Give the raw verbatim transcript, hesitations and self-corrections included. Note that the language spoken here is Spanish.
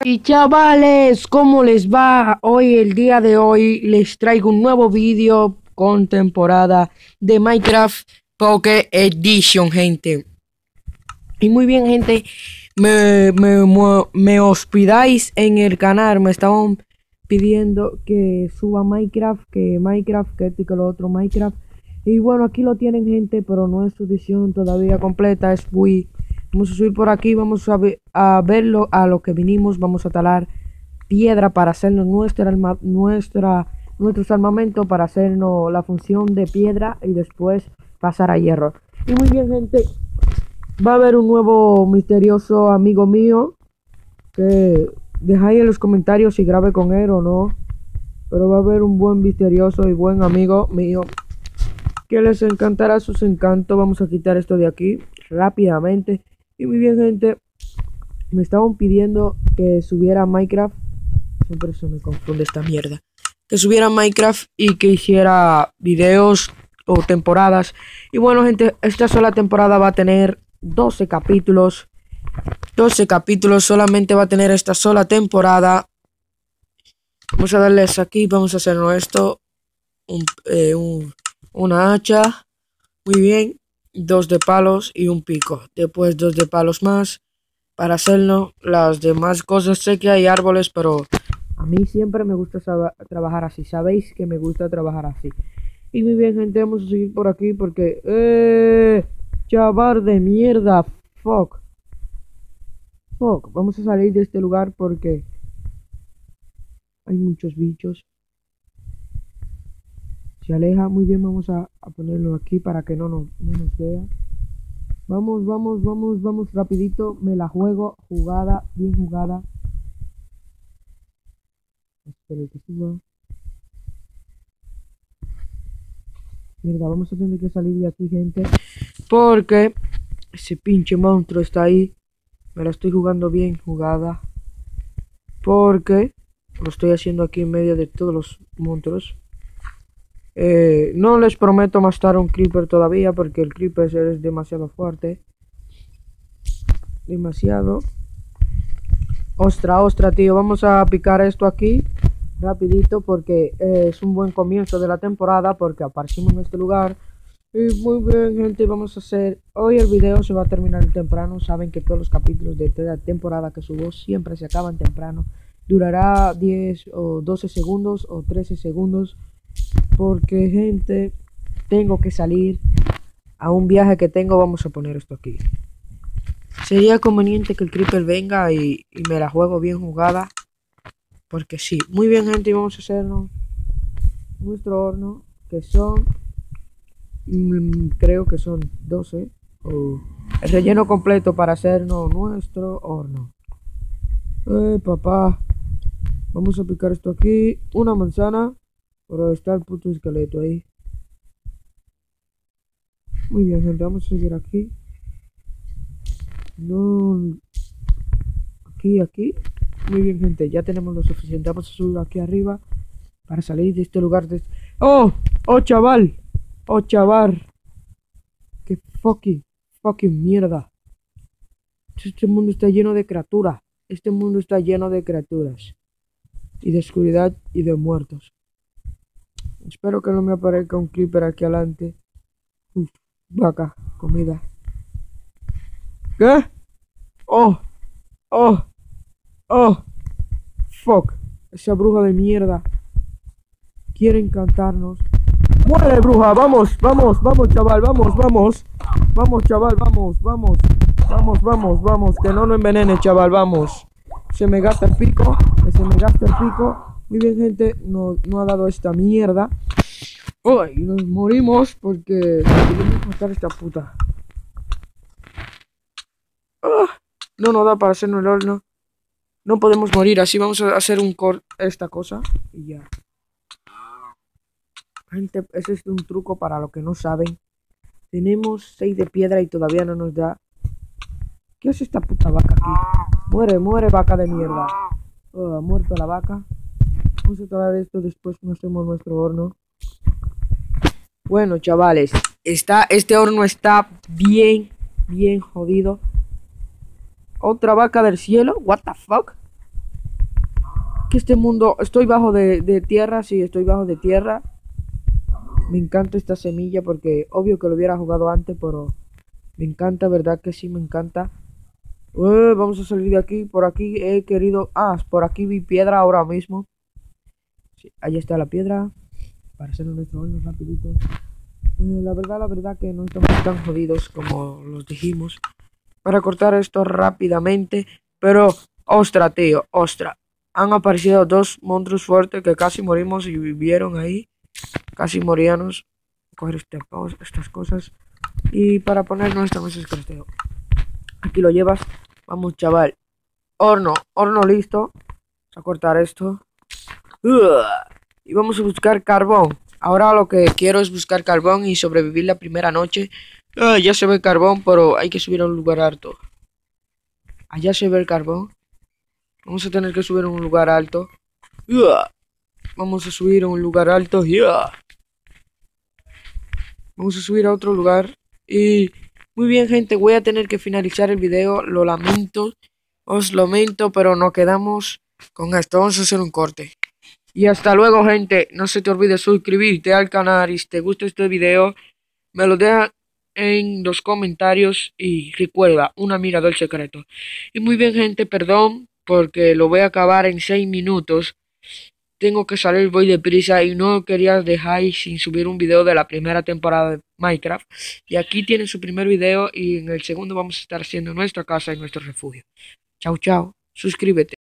Y chavales, ¿cómo les va? Hoy, el día de hoy, les traigo un nuevo vídeo con temporada de Minecraft Pocket Edition, gente. Y muy bien, gente, me, me, me, me hospedáis en el canal, me estaban pidiendo que suba Minecraft, que Minecraft, que esto y que lo otro, Minecraft. Y bueno, aquí lo tienen, gente, pero no es su edición todavía completa, es muy... Vamos a subir por aquí, vamos a, ver, a verlo a lo que vinimos, vamos a talar piedra para hacernos nuestra, alma, nuestra nuestros armamentos, para hacernos la función de piedra y después pasar a hierro. Y muy bien, gente, va a haber un nuevo misterioso amigo mío, que dejáis en los comentarios si grabe con él o no, pero va a haber un buen misterioso y buen amigo mío que les encantará sus encantos. Vamos a quitar esto de aquí rápidamente. Y muy bien, gente, me estaban pidiendo que subiera Minecraft, siempre se me confunde esta mierda, que subiera Minecraft y que hiciera videos o temporadas. Y bueno, gente, esta sola temporada va a tener doce capítulos, doce capítulos solamente va a tener esta sola temporada. Vamos a darles aquí, vamos a hacernos esto, un, eh, un, una hacha, muy bien. Dos de palos y un pico. Después dos de palos más para hacerlo. Las demás cosas, sé que hay árboles, pero a mí siempre me gusta trabajar así. Sabéis que me gusta trabajar así. Y muy bien, gente, vamos a seguir por aquí porque... ¡Eh! ¡Chaval de mierda! ¡Fuck! ¡Fuck! Vamos a salir de este lugar porque hay muchos bichos. Se aleja, muy bien, vamos a, a ponerlo aquí para que no nos, no nos vea. Vamos, vamos, vamos, vamos, rapidito, me la juego, jugada, bien jugada. Espero que suba. Mierda, vamos a tener que salir de aquí, gente, porque ese pinche monstruo está ahí. Me la estoy jugando bien jugada, porque lo estoy haciendo aquí en medio de todos los monstruos. Eh, no les prometo matar un creeper todavía, porque el creeper es demasiado fuerte. Demasiado. Ostra, ostra, tío. Vamos a picar esto aquí rapidito porque eh, es un buen comienzo de la temporada, porque aparecimos en este lugar. Y muy bien, gente, vamos a hacer... Hoy el video se va a terminar temprano. Saben que todos los capítulos de esta temporada que subo siempre se acaban temprano. Durará diez o doce segundos o trece segundos. Porque, gente, tengo que salir a un viaje que tengo. Vamos a poner esto aquí. Sería conveniente que el creeper venga y, y me la juego bien jugada. Porque sí. Muy bien, gente, y vamos a hacernos nuestro horno, que son... Mmm, creo que son doce. Oh, el relleno completo para hacernos nuestro horno. Eh, papá. Vamos a picar esto aquí. Una manzana. Pero está el puto esqueleto ahí. Muy bien, gente, vamos a seguir aquí. No. Aquí, aquí. Muy bien, gente, ya tenemos lo suficiente. Vamos a subir aquí arriba para salir de este lugar. De... ¡Oh! ¡Oh, chaval! ¡Oh, chaval! ¡Qué fucking, fucking mierda! Este mundo está lleno de criaturas. Este mundo está lleno de criaturas. Y de oscuridad y de muertos. Espero que no me aparezca un creeper aquí adelante. Uf, vaca, comida. ¿Qué? Oh, oh, oh. Fuck. Esa bruja de mierda quiere encantarnos. ¡Muere, bruja! Vamos, vamos, vamos, chaval, vamos, vamos. Vamos, chaval, vamos, vamos. Vamos, vamos, vamos. Que no nos envenene, chaval, vamos. Se me gasta el pico. Que se me gasta el pico. Muy bien, gente, no, no ha dado esta mierda. Oh, y nos morimos porque queremos matar a esta puta. Oh, no nos da para hacernos el horno. No podemos morir así. Vamos a hacer un cor esta cosa y ya. Gente, ese es un truco para los que no saben. Tenemos seis de piedra y todavía no nos da. ¿Qué hace esta puta vaca aquí? Muere, muere, vaca de mierda. Oh, ha muerto la vaca. Vamos a tratar esto, después nos hacemos nuestro horno. Bueno, chavales, está, este horno está bien, bien jodido. Otra vaca del cielo, what the fuck. que este mundo... Estoy bajo de, de tierra, sí, estoy bajo de tierra. Me encanta esta semilla porque obvio que lo hubiera jugado antes, pero me encanta, verdad que sí, me encanta. Uh, vamos a salir de aquí. Por aquí he querido... Ah, por aquí vi piedra ahora mismo. Sí, ahí está la piedra. Para hacer nuestro horno rapidito. Uh, la verdad, la verdad que no estamos tan jodidos como los dijimos. Para cortar esto rápidamente. Pero, ostra, tío, ostra. Han aparecido dos monstruos fuertes que casi morimos y vivieron ahí. Casi moríamos. Coger este, estas cosas. Y para poner nuestra mesa de crafteo. Aquí lo llevas. Vamos, chaval. Horno, horno listo. Vamos a cortar esto. Uh, y vamos a buscar carbón. Ahora lo que quiero es buscar carbón y sobrevivir la primera noche. Uh, ya se ve carbón, pero hay que subir a un lugar alto. Allá se ve el carbón. Vamos a tener que subir a un lugar alto. Uh, vamos a subir a un lugar alto. Yeah. Vamos a subir a otro lugar. Y muy bien, gente, voy a tener que finalizar el video. Lo lamento. Os lamento, pero nos quedamos con esto. Vamos a hacer un corte. Y hasta luego, gente. No se te olvide suscribirte al canal. Y si te gusta este video, me lo dejas en los comentarios. Y recuerda, una mira del secreto. Y muy bien, gente, perdón, porque lo voy a acabar en seis minutos. Tengo que salir, voy deprisa y no quería dejar sin subir un video de la primera temporada de Minecraft. Y aquí tienen su primer video y en el segundo vamos a estar haciendo nuestra casa y nuestro refugio. Chao, chao. Suscríbete.